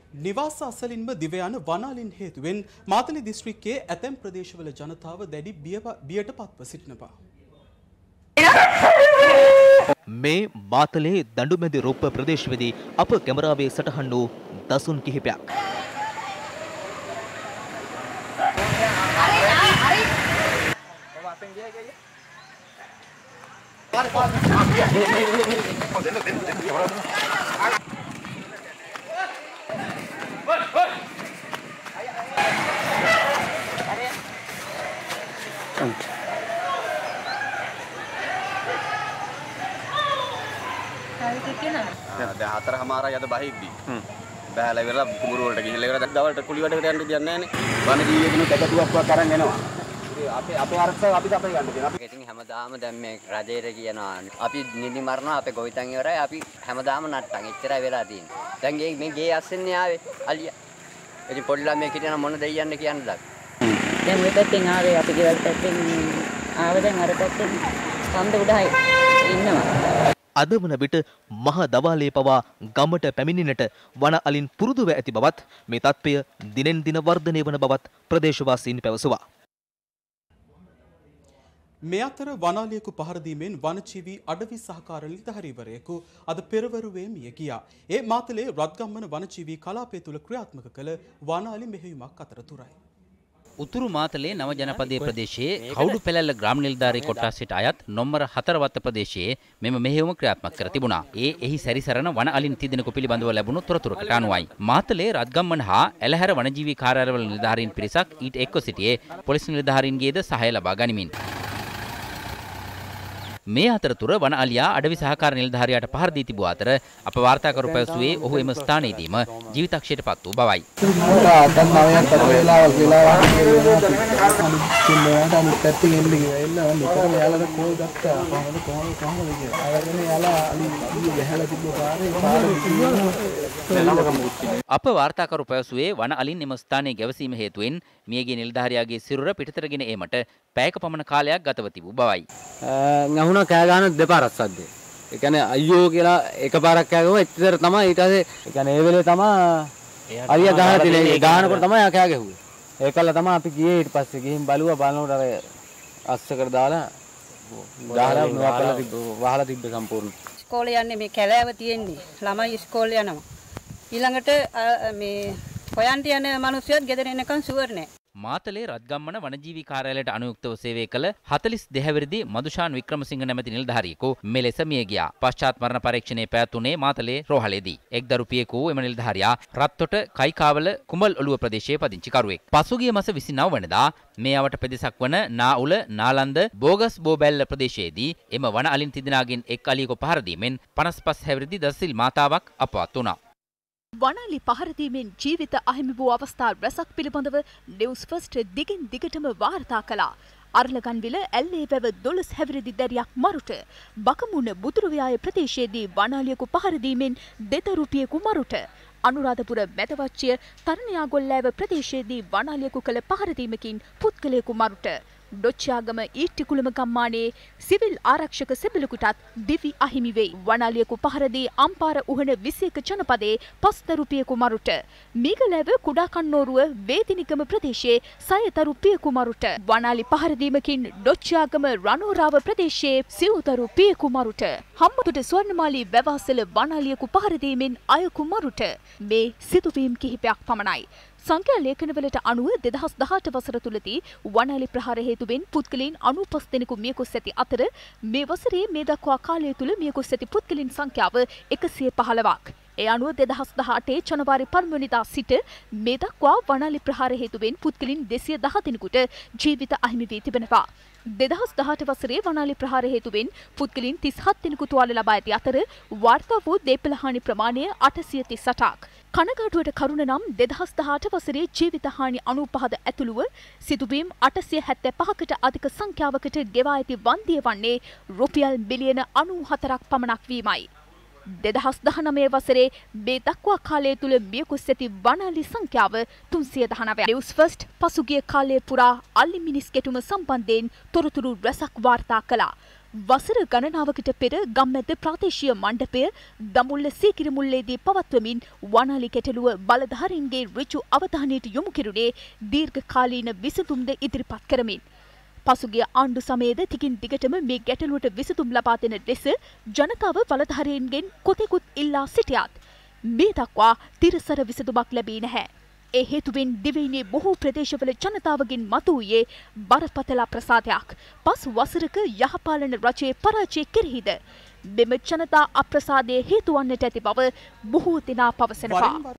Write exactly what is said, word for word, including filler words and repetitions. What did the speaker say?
නිවාස අසලින්ම දිව යන වනාලින් හේතුවෙන් මාතලේ දිස්ත්‍රික්කයේ ඇතැම් ප්‍රදේශවල ජනතාව දැඩි බියට පත්ව සිටිනවා. මේ මාතලේ දඬුමැදි රොප්ප ප්‍රදේශවේදී අප කැමරාවේ සටහන් වූ දසුන් කිහිපයක්. දැන් හතර හමාරයි අද බහිද්දි. බෑලා ඉවරලා කුඹුර වලට ගිහිල්ලා ඉවරලා දැන් දවල්ට කුලි වැඩකට යන්න දෙයක් නැහැ නේ. වන ජීවියෙකුට එකතුවක් අරන් එනවා. අපේ අපේ අරක්ෂාව අපිට අපේ ගන්න දෙනවා. අපි ඉතින් හැමදාම දැන් මේ රජේට කියනවා අපි නිදි මරනවා අපේ ගොවිතැන් ඉවරයි අපි හැමදාම නට්ටන්. එච්චරයි වෙලා තියෙන්නේ. දැන් මේ මේ ගේ අස්සෙන්නේ ආවේ අලියා. ඉතින් පොඩි ළමයෙක් හිටියන මොන දෙයියන්න කියන්නද? දැන් මේ පැත්තෙන් ආවේ අපි ගෙවල් පැත්තෙන් ආවේ දැන් අර පැත්තෙන් සම්ද උඩයි ඉන්නවා. අද වන විට මහ දවාලේ පවා ගමට පැමිණෙන්නට වන අලින් පුරුදුව ඇති බවත් මේ තත්ත්වය දිනෙන් දින වර්ධනය වන බවත් ප්‍රදේශවාසීන් පැවසුවා. මේ අතර වනාලියෙකු පහර දීමෙන් වනජීවී අඩවි සහකාර නිලධාරීවරයෙකු අද පෙරවරුවේ මිය ගියා. ඒ මාතලේ රත්ගම්මන වනජීවී කලාපය තුල ක්‍රියාත්මක කළ වනාලි මෙහෙයුමක් අතරතුරයි. උතුරු මාතලේ නව ජනපදයේ ප්‍රදේශයේ කවුඩු පෙළැල්ල ග්‍රාම නිලධාරී කොට්ටාසයට අයත් නොම්බර හතර වත්ත ප්‍රදේශයේ මෙම මෙහෙයුම ක්‍රියාත්මක කර තිබුණා. ඒ එහි සැරිසරන වන අලින් තිදෙනෙකු පිළිබඳව ලැබුණු තොරතුරකට අනුවයි. මාතලේ රත්ගම්මන හා එළහැර වනජීවී කාර්යාලවල නිලධාරීන් පිරිසක් ඊට එක්ව සිටියේ පොලිස් නිලධාරීන්ගේද සහාය ලබා ගනිමින්. මේ අතරතුර වන අලියා අඩවි සහකාර නිලධාරියාට පහර දී තිබූ අතර අප වාර්තාකරු පැවසුවේ ඔහු එම ස්ථානයේදීම ජීවිතක්ෂයට පත් වූ බවයි. අප වාර්තාකරු පැවසුවේ වන අලින් එම ස්ථානයේ ගැවසීම හේතුවෙන් මියගිය නිලධාරියාගේ සිරුර පිටතටගෙන ඒමට පැයක පමණ කාලයක් ගතව තිබූ බවයි. ගහුණා කෑ ගන්න දෙපාරක් සද්දේ. ඒ කියන්නේ අයියෝ කියලා එකපාරක් කෑ ගහුවා එච්චර තමයි ඊට පස්සේ ඒ කියන්නේ ඒ වෙලේ තමයි අයියා ගහලා තිනේ ගහනකොට තමයි ආ කෑ ගැහුවේ. ඒකල්ල තමයි අපි ගියේ ඊට පස්සේ ගිහින් බලුවා බලනකොට අර අස්සකට දාලා ගහලා නොකලා තිබ්බ වහලා තිබ්බ සම්පූර්ණ. ඉස්කෝලේ යන්නේ මේ කැලෑව තියෙන්නේ. ළමයි ඉස්කෝලේ යනවා. ඊළඟට මේ හොයන්ට යන මිනිස්සුත් ගෙදර එනකන් ෂුවර් නෑ. මාතලේ රත්ගම්මන වනජීවී කාර්යාලයට අනුයුක්තව සේවය කළ හතළිස් දෙහැවිරිදි මදුෂාන් වික්‍රමසිංහ නැමැති නිලධාරියෙකු මෙලෙස මිය ගියා. පශ්චාත් මරණ පරීක්ෂණය පැවැත්වුණේ මාතලේ රෝහලේදී. එක් දරුපියෙකු එම නිලධාරියා රත්තොට කයිකාවල කුඹල් ඔළුව ප්‍රදේශයේ පදිංචිකරුවෙක්. පසුගිය මාස විසිනව වෙනිදා මේ අවට පෙදෙසක් වන නාඋල නාලන්ද බෝගස් බෝබැල්ල ප්‍රදේශයේදී එම වන අලින් තිදෙනාගෙන් එක් අලියෙකු පහර දීමෙන් පනස් පහ හැවිරිදි දසසිල් මාතාවක් අපවත් වුණා. වනාලි පහරදීමෙන් ජීවිත අහිමි වූ අවස්ථා රැසක් පිළිබඳව නිවුස් ෆස්ට් දිගින් දිගටම වාර්තා කළා. අරලගන්විල ඇල්ලේ වැව දොළොස් හැවිරිදි දැරියක් මරුට බකමුණ බුදුරුවයාය ප්‍රදේශයේදී වනාලියෙකු පහරදීමෙන් දෙතරුපියෙකු මරුට අනුරාධපුර මැදවච්චිය තරණයාගොල්ලෑව ප්‍රදේශයේදී වනාලියෙකු කළ පහරදීමකින් පුද්ගලයෙකු මරුට ඩොච්චාගම ඊට්ටිකුළුම ගම්මානයේ සිවිල් ආරක්ෂක සෙබළුකුටත් දිවි අහිමි වෙයි. වනාලියෙකු පහරදී අම්පාර උහන විසි එක ජනපදයේ පස් දරුපියෙකු මරුට මීගලෑව කුඩා කන්නෝරුව වේදිනිගම ප්‍රදේශයේ සය දරුපියෙකු මරුට වනාලි පහරදීමකින් ඩොච්චාගම රණෝරාව ප්‍රදේශයේ සිව් දරුපියෙකු මරුට හම්බුතුට ස්වර්ණමාලී වැවාසල වනාලියෙකු පහරදීමෙන් අයෙකු මරුට මේ සිදුවීම් කිහිපයක් පමණයි. සංඛ්‍යා ලේඛනවලට අනුව දෙදහස් දහඅට වසර තුලදී වනාලි ප්‍රහාර හේතුවෙන් පුද්ගලයන් අනූපස් දෙනෙකු මියගොස් ඇති අතර මේ වසරේ මේ දක්වා කාලය තුල මියගොස් ඇති පුද්ගලයන් සංඛ්‍යාව එකසිය පහළොවක්. ඒ අනුව දෙදහස් දහඅටේ ජනවාරි පළමු වෙනිදා සිට මේ දක්වා වනාලි ප්‍රහාර හේතුවෙන් පුද්ගලයන් දෙසිය දහ දෙනෙකුට ජීවිත අහිමි වී තිබෙනවා. දෙදහස් දහඅට වසරේ වනාලි ප්‍රහාර හේතුවෙන් පුද්ගලයන් තිස් හත් දෙනෙකු තුවාල ලබා ඇති අතර වාර්තා වූ දේපල හානි ප්‍රමාණය අටසිය තිස් අටක්. කනගාටුවට කරුණ නම් දෙදහස් දහඅට වසරේ ජීවිත හානි අනූපහද ඇතුළුව සිදුවීම් අටසිය හැත්තෑ පහකට අධික සංඛ්‍යාවකට ගෙවා ඇති වන්දිය වන්නේ රුපියල් බිලියන අනූහතරක් පමණක් වීමයි. දෙදහස් දහනවය වසරේ මේ දක්වා කාලය තුල මියගොස් ඇති වනාලි සංඛ්‍යාව තුන්සිය දහනවයයි. නිවුස් ෆස්ට් පසුගිය කාලය පුරා අලි මිනිස් ගැටුම සම්බන්ධයෙන් තොරතුරු රැසක් වාර්තා කළා. වසර ගණනාවකට පෙර ගම්මැද්ද ප්‍රාදේශීය මණ්ඩපය දඹුල්ල සීකිරිමුල්ලේදී පවත්වමින් වනාලි ගැටලුව බලධාරීන්ගේ ඍජු අවධානයට යොමු කෙරුණේ දීර්ඝකාලීන විසඳුම්ද ඉදිරිපත් කරමින්. පසුගිය ආණ්ඩු සමයේද ටිකින් දිගටම මේ ගැටලුවට විසඳුම් ලබා දෙන ලෙස ජනතාව බලධාරීන්ගෙන් කොතෙකුත් ඉල්ලා සිටියත් මේ දක්වා තිරසර විසඳුමක් ලැබී නැහැ. ඒ හේතුවෙන් දිවයිනේ බොහෝ ප්‍රදේශවල ජනතාවගෙන් මතුවූයේ බරපතල ප්‍රසාදයක්. පස් වසරක යහපාලන රජයේ පරාජය කෙරෙහිද මෙම ජනතා අප්‍රසාදයේ හේතු වන්නට ඇති බව බොහෝ දෙනා පවසනවා.